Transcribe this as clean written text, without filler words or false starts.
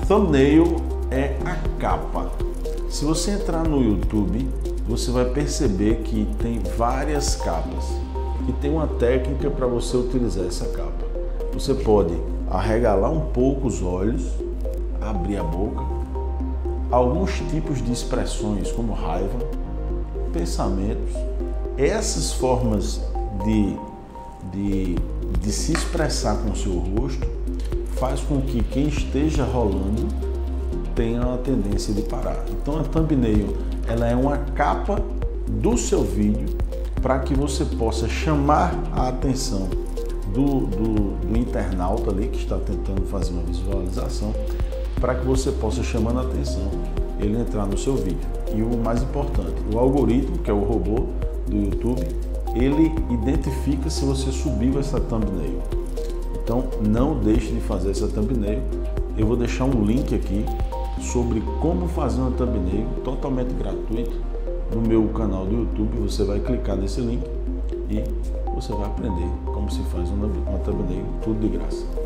Thumbnail é a capa. Se você entrar no YouTube, você vai perceber que tem várias capas e tem uma técnica para você utilizar essa capa. Você pode arregalar um pouco os olhos, abrir a boca, alguns tipos de expressões como raiva, pensamentos, essas formas de se expressar com o seu rosto faz com que quem esteja rolando tenha a tendência de parar. Então a thumbnail ela é uma capa do seu vídeo para que você possa chamar a atenção do internauta ali que está tentando fazer uma visualização, para que você possa chamar a atenção, ele entrar no seu vídeo. E o mais importante, o algoritmo, que é o robô do YouTube, ele identifica se você subiu essa thumbnail. Então não deixe de fazer essa thumbnail. Eu vou deixar um link aqui sobre como fazer uma thumbnail totalmente gratuito no meu canal do YouTube. Você vai clicar nesse link e você vai aprender como se faz uma thumbnail, tudo de graça.